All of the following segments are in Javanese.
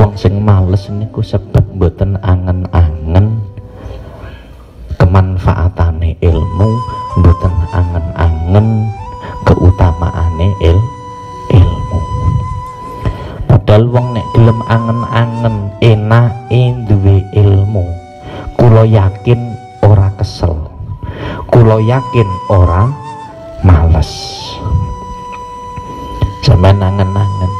wong sing males niku sebab mboten angen-angen kemanfaatane ilmu, mboten angen-angen keutamaane ilmu. Padahal wong nek gelem angen-angen enake duwe ilmu, kula yakin ora kesel, kula yakin ora males. Sampeyan angen-angen.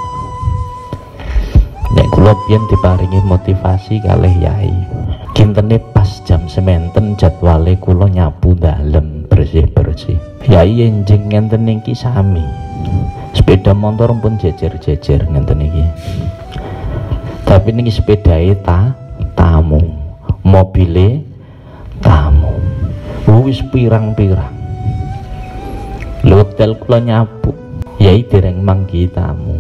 Nek kula biyen diparingi motivasi kalih yai. Kintene pas jam sementen jadwale kula nyapu dalem bersih-bersih. Yai enjing ngenten niki sami. Sepeda motor pun jejer-jejer ngenten iki. Tapi niki sepedae tamu, mobile tamu. Wis pirang-pirang. Hotel kula nyapu, yai dereng manggi tamu.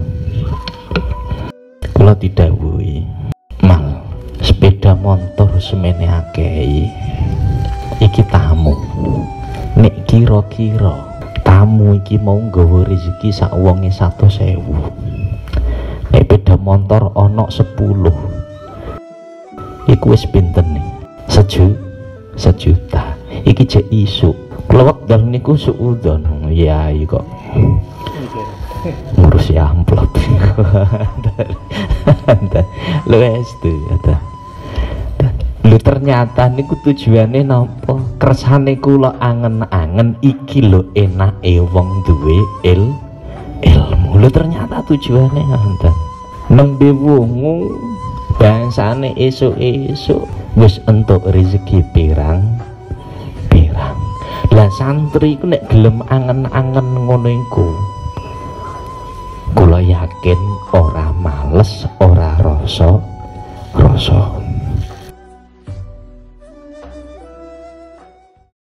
Kula didhawuhi, "Mal, sepeda motor semene akeh. Iki tamu. Nek kira-kira tamu iki mau nggawa rezeki sak wonge 100.000. Nek sepeda motor ana 10. Iku wis pinten nih? Sejuta. Iki jek isuk. Kula wekdal niku suudon, yai kok ngurusi amplop. Lho estu kata. Lho ternyata niku tujuane napa? Kersane kula angen-angen iki lho enake wong duwe ilmu. Lho ternyata tujuane ngoten. Nembe wungu bangsane esuk-esuk wis entuk rezeki pirang. Lah santri ku nek gelem angen-angen ngono iku, kula yakin ora males, ora rasa